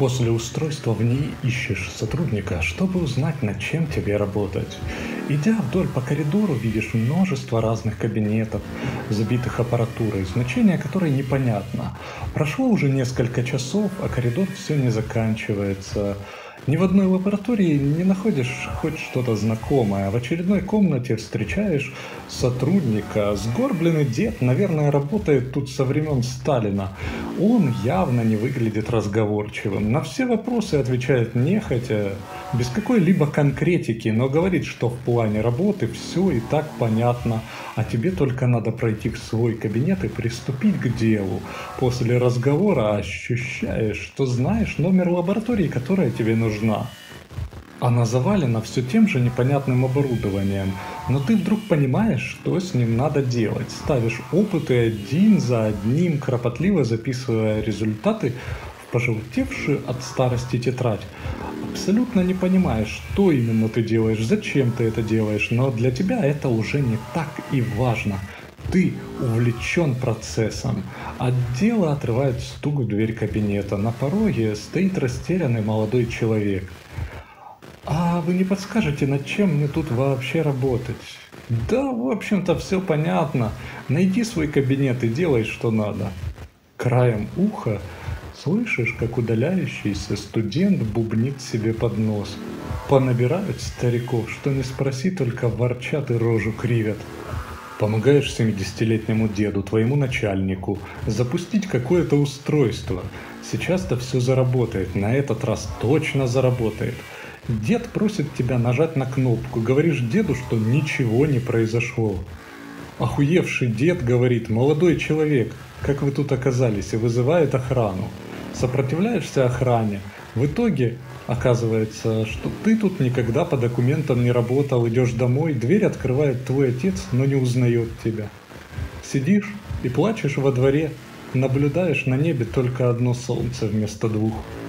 После устройства в ней ищешь сотрудника, чтобы узнать, над чем тебе работать. Идя вдоль по коридору, видишь множество разных кабинетов, забитых аппаратурой, значение которой непонятно. Прошло уже несколько часов, а коридор все не заканчивается. Ни в одной лаборатории не находишь хоть что-то знакомое. В очередной комнате встречаешь сотрудника. Сгорбленный дед, наверное, работает тут со времен Сталина. Он явно не выглядит разговорчивым. На все вопросы отвечает нехотя, без какой-либо конкретики, но говорит, что в плане работы все и так понятно, а тебе только надо пройти в свой кабинет и приступить к делу. После разговора ощущаешь, что знаешь номер лаборатории, которая тебе нужна. Она завалена все тем же непонятным оборудованием, но ты вдруг понимаешь, что с ним надо делать. Ставишь опыты один за одним, кропотливо записывая результаты в пожелтевшую от старости тетрадь. Абсолютно не понимаешь, что именно ты делаешь, зачем ты это делаешь, но для тебя это уже не так и важно. Ты увлечен процессом. От дела отрывает стук в дверь кабинета. На пороге стоит растерянный молодой человек. «А вы не подскажете, над чем мне тут вообще работать?» «Да, в общем-то, все понятно. Найди свой кабинет и делай, что надо». Краем уха слышишь, как удаляющийся студент бубнит себе под нос. Понабирают стариков, что не спроси, только ворчат и рожу кривят. Помогаешь 70-летнему деду, твоему начальнику, запустить какое-то устройство. Сейчас-то все заработает, на этот раз точно заработает. Дед просит тебя нажать на кнопку, говоришь деду, что ничего не произошло. Охуевший дед говорит: «Молодой человек, как вы тут оказались?» и вызывает охрану. Сопротивляешься охране. В итоге оказывается, что ты тут никогда по документам не работал, идешь домой, дверь открывает твой отец, но не узнает тебя. Сидишь и плачешь во дворе, наблюдаешь на небе только одно солнце вместо двух.